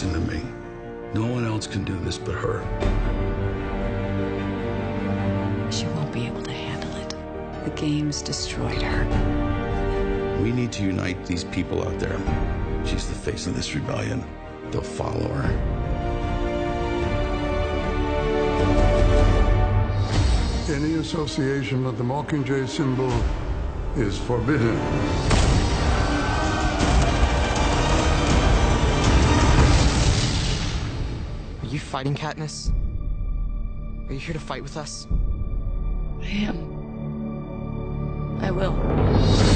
Listen to me. No one else can do this but her. She won't be able to handle it. The games destroyed her. We need to unite these people out there. She's the face of this rebellion. They'll follow her. Any association with the Mockingjay symbol is forbidden. Are you fighting, Katniss? Are you here to fight with us? I am. I will.